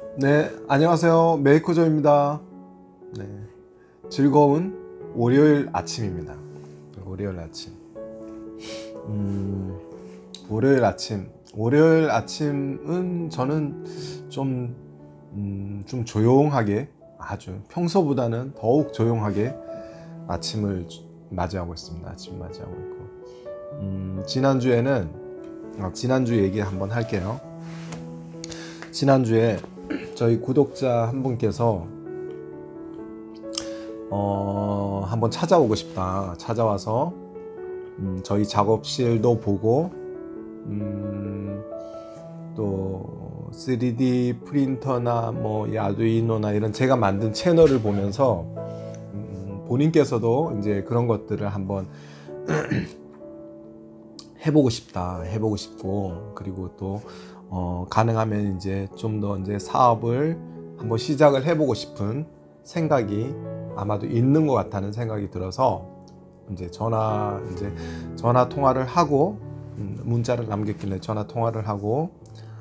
네, 안녕하세요. 메이커조입니다. 네, 즐거운 월요일 아침입니다. 월요일 아침. 월요일 아침. 월요일 아침은 저는 좀 조용하게, 아주 평소보다는 더욱 조용하게 아침을 맞이하고 있습니다. 아침 맞이하고 있고. 지난주 얘기 한번 할게요. 지난주에 저희 구독자 한 분께서 한번 찾아오고 싶다. 찾아와서 저희 작업실도 보고 또 3D 프린터나 뭐 아두이노나 이런 제가 만든 채널을 보면서 본인께서도 이제 그런 것들을 한번 해보고 싶고, 그리고 또 가능하면 이제 좀 더 이제 사업을 한번 시작을 해보고 싶은 생각이 아마도 있는 것 같다는 생각이 들어서 이제 전화 통화를 하고, 문자를 남겼길래 전화 통화를 하고,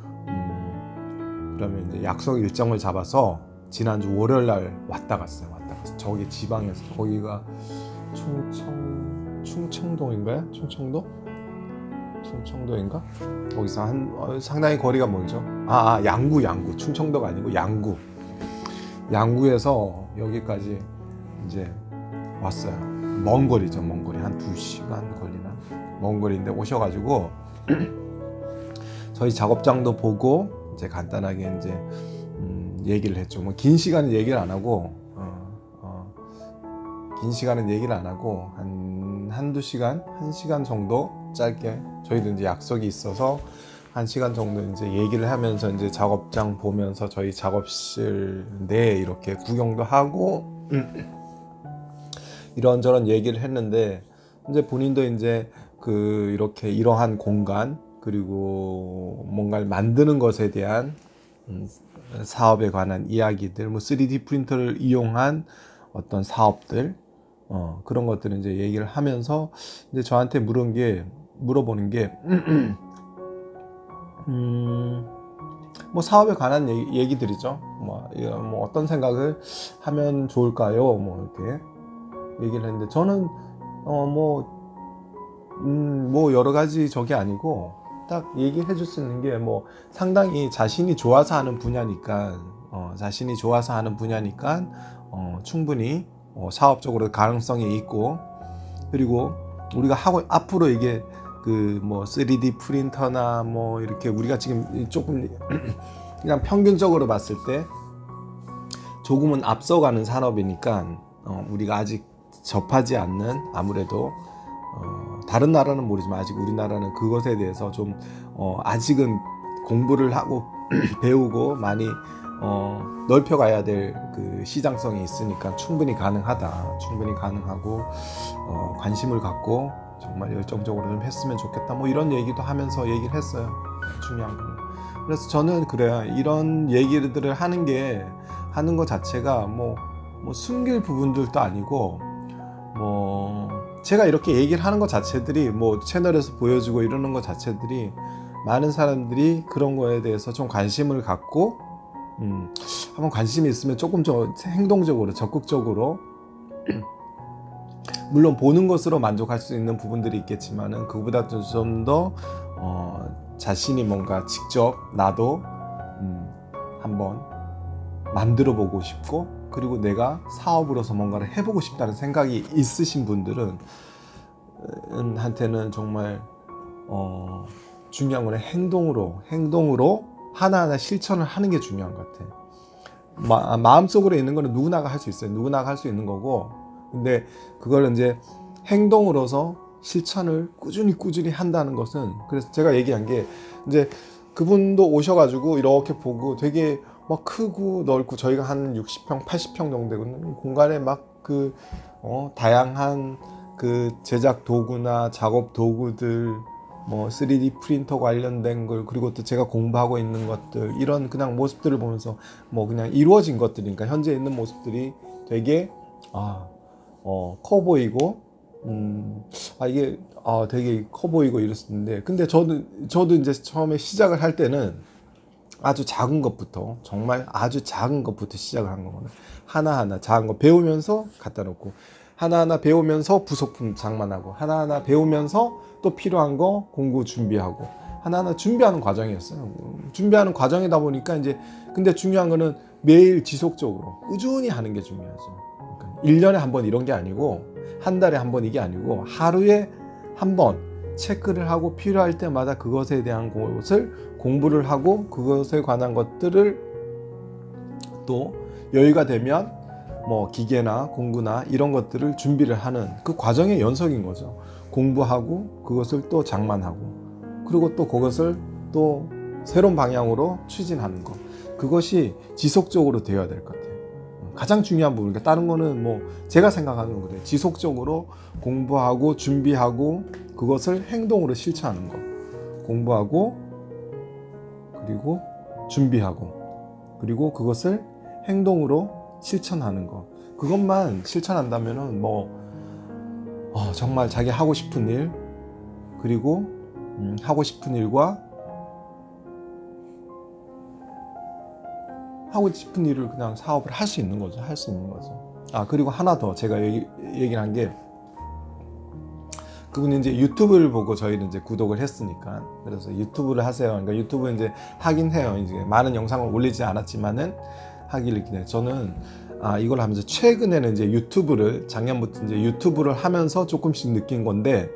그러면 이제 약속 일정을 잡아서 지난주 월요일 날 왔다 갔어요. 저기 지방에서, 거기가 충청도인가요? 충청도인가? 거기서 상당히 거리가 멀죠. 양구. 충청도가 아니고 양구에서 여기까지 이제 왔어요. 먼 거리죠. 한 2시간 걸리나? 먼 거리인데 오셔가지고 저희 작업장도 보고 이제 간단하게 이제 얘기를 했죠. 뭐 긴 시간은 얘기를 안 하고 한두 시간, 1시간 정도 짧게, 저희도 이제 약속이 있어서 1시간 정도 이제 얘기를 하면서 이제 작업장 보면서 저희 작업실 내 이렇게 구경도 하고 이런저런 얘기를 했는데, 이제 본인도 이제 이렇게 이러한 공간, 그리고 뭔가를 만드는 것에 대한 사업에 관한 이야기들, 뭐 3D 프린터를 이용한 어떤 사업들, 그런 것들을 이제 얘기를 하면서 이제 저한테 물어보는 게 뭐 사업에 관한 얘기들이죠. 뭐 어떤 생각을 하면 좋을까요? 뭐 이렇게 얘기를 했는데, 저는 뭐 여러 가지 저게 아니고 딱 얘기해 줄 수 있는 게, 뭐 상당히 자신이 좋아서 하는 분야니까 충분히 사업적으로 가능성이 있고, 그리고 우리가 앞으로 이게 뭐 3D 프린터나 뭐 이렇게 우리가 지금 조금 그냥 평균적으로 봤을 때 조금은 앞서가는 산업이니까, 우리가 아직 접하지 않는, 아무래도 다른 나라는 모르지만 아직 우리나라는 그것에 대해서 좀 아직은 공부를 하고 배우고 많이 넓혀가야 될 그 시장성이 있으니까 충분히 가능하고, 관심을 갖고 정말 열정적으로 좀 했으면 좋겠다, 뭐 이런 얘기도 하면서 얘기를 했어요. 중요한 거는. 그래서 저는 그래요. 이런 얘기들을 하는 것 자체가 뭐 숨길 부분들도 아니고, 뭐 제가 이렇게 얘기를 하는 것 자체들이, 뭐 채널에서 보여주고 이러는 것 자체들이, 많은 사람들이 그런 거에 대해서 좀 관심을 갖고 한번 관심이 있으면 조금 더 행동적으로, 적극적으로 물론 보는 것으로 만족할 수 있는 부분들이 있겠지만은, 그보다 좀 더 자신이 뭔가 직접 나도 한번 만들어 보고 싶고, 그리고 내가 사업으로서 뭔가를 해보고 싶다는 생각이 있으신 분들은 한테는 정말 중요한 건 행동으로 하나하나 실천을 하는 게 중요한 것 같아요. 마음속으로 있는 거는 누구나가 할 수 있어요. 누구나가 할 수 있는 거고, 근데 그걸 이제 행동으로서 실천을 꾸준히 한다는 것은, 그래서 제가 얘기한 게, 이제 그분도 오셔가지고 이렇게 보고 되게 막 크고 넓고, 저희가 한 60평, 80평 정도 되거든요. 공간에 막 다양한 그 제작 도구나 작업 도구들, 뭐 3D 프린터 관련된 걸, 그리고 또 제가 공부하고 있는 것들, 이런 그냥 모습들을 보면서 뭐 그냥 이루어진 것들이니까, 현재 있는 모습들이 되게 커 보이고, 이게 되게 커 보이고 이랬었는데, 근데 저도 이제 처음에 시작을 할 때는 아주 작은 것부터, 정말 아주 작은 것부터 시작을 한 거거든요. 하나하나 작은 거 배우면서 갖다 놓고, 하나하나 배우면서 부속품 장만하고, 하나하나 배우면서 또 필요한 거 공부 준비하고, 하나하나 준비하는 과정이었어요. 준비하는 과정이다 보니까 이제, 근데 중요한 거는 매일 지속적으로 꾸준히 하는 게 중요하죠. 그러니까 1년에 한 번 이런 게 아니고, 한 달에 한 번 이게 아니고, 하루에 한 번 체크를 하고 필요할 때마다 그것에 대한 것을 공부를 하고, 그것에 관한 것들을 또 여유가 되면 뭐 기계나 공구나 이런 것들을 준비를 하는 그 과정의 연속인 거죠. 공부하고 그것을 또 장만하고, 그리고 또 그것을 또 새로운 방향으로 추진하는 것, 그것이 지속적으로 되어야 될 것 같아요. 가장 중요한 부분이니까, 다른 거는 뭐 제가 생각하는 건 그래요. 지속적으로 공부하고 준비하고 그것을 행동으로 실천하는 거, 공부하고 그리고 준비하고 그리고 그것을 행동으로 실천하는 거, 그것만 실천한다면은 뭐 정말 자기 하고 싶은 일, 그리고 하고 싶은 일과 하고 싶은 일을 그냥 사업을 할 수 있는 거죠. 할 수 있는 거죠. 그리고 하나 더 제가 얘기를 한 게, 그분이 이제 유튜브를 보고 저희는 이제 구독을 했으니까, 그래서 유튜브를 하세요. 그러니까 유튜브 이제 하긴 해요. 이제 많은 영상을 올리지 않았지만은 하기를 기대해요. 저는 이걸 하면서 최근에는 이제 유튜브를, 작년부터 이제 유튜브를 하면서 조금씩 느낀 건데,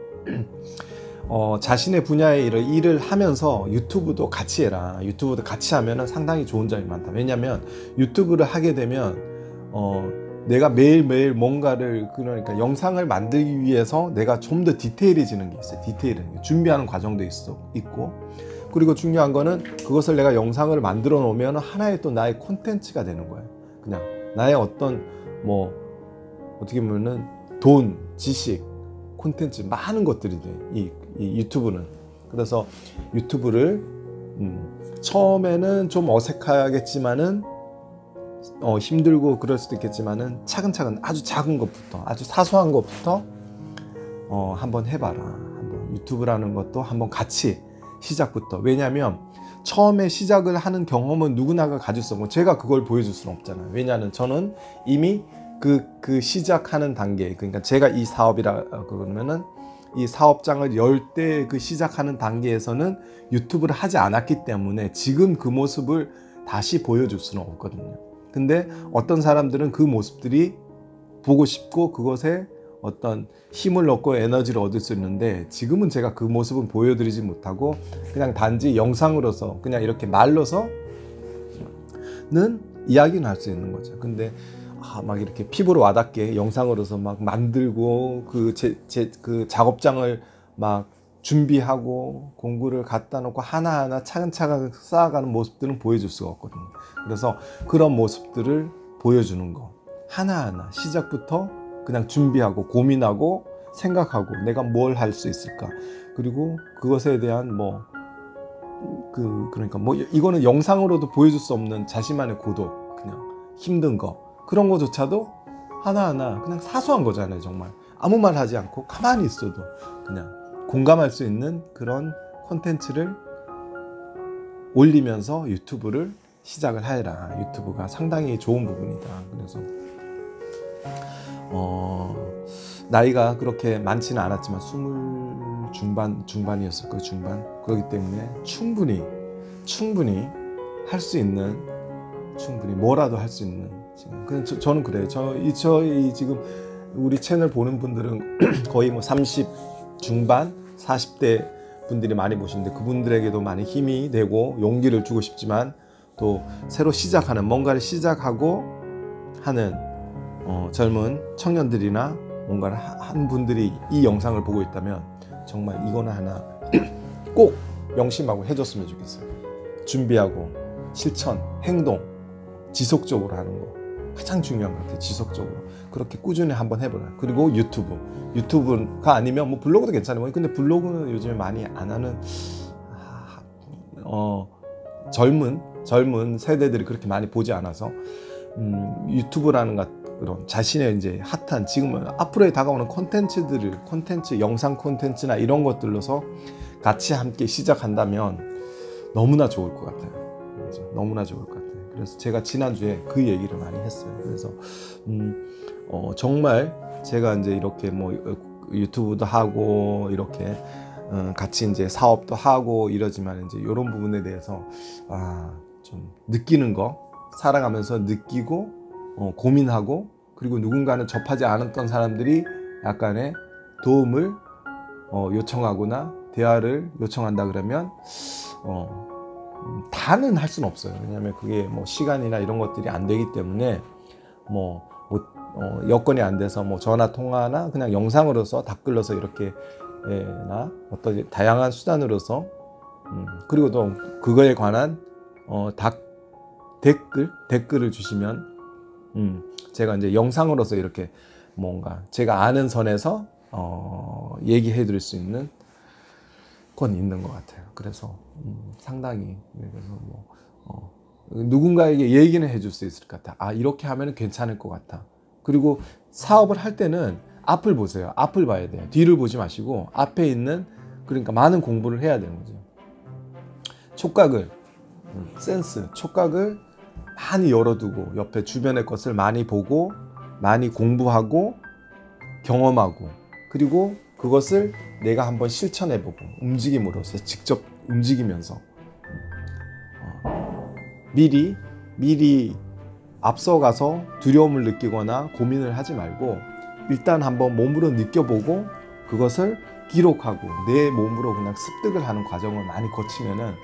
자신의 분야의 일을 하면서 유튜브도 같이 해라. 유튜브도 같이 하면은 상당히 좋은 점이 많다. 왜냐면 유튜브를 하게 되면 내가 매일매일 뭔가를, 그러니까 영상을 만들기 위해서 내가 좀 더 디테일해지는 게 있어요. 준비하는 과정도 있고, 그리고 중요한 거는 그것을 내가 영상을 만들어 놓으면 하나의 또 나의 콘텐츠가 되는 거예요. 그냥 나의 어떤 뭐 어떻게 보면은 돈, 지식, 콘텐츠, 많은 것들이 돼, 이 유튜브는. 그래서 유튜브를 처음에는 좀 어색하겠지만은 힘들고 그럴 수도 있겠지만은 차근차근 아주 작은 것부터, 아주 사소한 것부터 한번 해봐라. 한번 유튜브라는 것도 한번 같이 시작부터. 왜냐하면 처음에 시작을 하는 경험은 누구나가 가질 수 없고, 제가 그걸 보여줄 수는 없잖아요. 왜냐하면 저는 이미 그 시작하는 단계, 그러니까 제가 이 사업이라 그러면은 이 사업장을 열 때 그 시작하는 단계에서는 유튜브를 하지 않았기 때문에 지금 그 모습을 다시 보여줄 수는 없거든요. 근데 어떤 사람들은 그 모습들이 보고 싶고 그것에 어떤 힘을 얻고 에너지를 얻을 수 있는데, 지금은 제가 그 모습은 보여드리지 못하고 그냥 단지 영상으로서, 그냥 이렇게 말로서는 이야기는 할 수 있는 거죠. 근데 막 이렇게 피부로 와닿게 영상으로서 막 만들고 그 작업장을 막 준비하고 공구를 갖다 놓고 하나하나 차근차근 쌓아가는 모습들은 보여줄 수가 없거든요. 그래서 그런 모습들을 보여주는 거, 하나하나 시작부터 그냥 준비하고 고민하고 생각하고 내가 뭘 할 수 있을까, 그리고 그것에 대한 그러니까 이거는 영상으로도 보여줄 수 없는 자신만의 고독, 그냥 힘든 거, 그런 거조차도 하나하나 그냥 사소한 거잖아요. 정말 아무 말 하지 않고 가만히 있어도 그냥 공감할 수 있는 그런 콘텐츠를 올리면서 유튜브를 시작을 해라. 유튜브가 상당히 좋은 부분이다. 그래서 나이가 그렇게 많지는 않았지만 20 중반이었을 거예요. 중반. 그렇기 때문에 충분히 할 수 있는, 충분히 뭐라도 할 수 있는. 저는 그래요. 저희 지금 우리 채널 보는 분들은 거의 30 중반, 40대 분들이 많이 보시는데, 그분들에게도 많이 힘이 되고 용기를 주고 싶지만, 또 새로 시작하는, 뭔가를 시작하고 하는 젊은 청년들이나 뭔가를 한 분들이 이 영상을 보고 있다면 정말 이거는 하나 꼭 명심하고 해줬으면 좋겠어요. 준비하고 실천, 행동, 지속적으로 하는 거 가장 중요한 것 같아요. 지속적으로 그렇게 꾸준히 한번 해보라. 그리고 유튜브가 아니면 뭐 블로그도 괜찮아요. 근데 블로그는 요즘에 많이 안 하는 젊은 세대들이 그렇게 많이 보지 않아서 유튜브라는 그런 자신의 이제 핫한, 지금은 앞으로에 다가오는 콘텐츠, 영상 콘텐츠나 이런 것들로서 같이 함께 시작한다면 너무나 좋을 것 같아요. 거죠. 너무나 좋을 것 같아요. 그래서 제가 지난주에 그 얘기를 많이 했어요. 그래서 정말 제가 이제 이렇게 뭐 유튜브도 하고 이렇게 같이 이제 사업도 하고 이러지만 이제 이런 부분에 대해서 좀 느끼는 거, 살아가면서 느끼고 고민하고, 그리고 누군가는 접하지 않았던 사람들이 약간의 도움을 요청하거나 대화를 요청한다 그러면 다는 할 수는 없어요. 왜냐하면 그게 뭐 시간이나 이런 것들이 안 되기 때문에 여건이 안 돼서 뭐 전화 통화나 그냥 영상으로서 댓글로서 이렇게 나 어떤 다양한 수단으로서 그리고 또 그거에 관한 댓글을 주시면 제가 이제 영상으로서 이렇게 뭔가 제가 아는 선에서 얘기해 드릴 수 있는 건 있는 것 같아요. 그래서 상당히 그래서 누군가에게 얘기는 해줄 수 있을 것 같아. 이렇게 하면 괜찮을 것 같아. 그리고 사업을 할 때는 앞을 보세요. 앞을 봐야 돼요. 뒤를 보지 마시고 앞에 있는, 그러니까 많은 공부를 해야 되는 거죠. 촉각을 촉각을 많이 열어두고 옆에 주변의 것을 많이 보고 많이 공부하고 경험하고, 그리고 그것을 내가 한번 실천해보고 움직임으로써 직접 움직이면서 미리 앞서가서 두려움을 느끼거나 고민을 하지 말고 일단 한번 몸으로 느껴보고 그것을 기록하고 내 몸으로 그냥 습득을 하는 과정을 많이 거치면은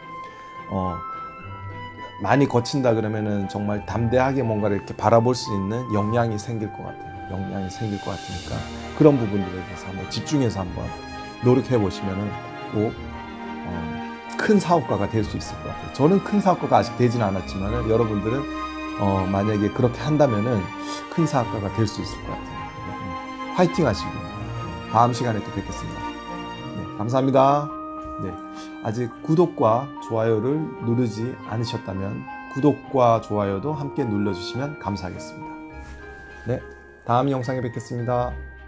많이 거친다 그러면은 정말 담대하게 뭔가를 이렇게 바라볼 수 있는 역량이 생길 것 같아요. 역량이 생길 것 같으니까 그런 부분들에 대해서 한번 집중해서 한번 노력해 보시면은 꼭 큰 사업가가 될 수 있을 것 같아요. 저는 큰 사업가가 아직 되진 않았지만은 여러분들은 만약에 그렇게 한다면은 큰 사업가가 될 수 있을 것 같아요. 화이팅 하시고 다음 시간에 또 뵙겠습니다. 네, 감사합니다. 네, 아직 구독과 좋아요를 누르지 않으셨다면 구독과 좋아요도 함께 눌러주시면 감사하겠습니다. 네, 다음 영상에 뵙겠습니다.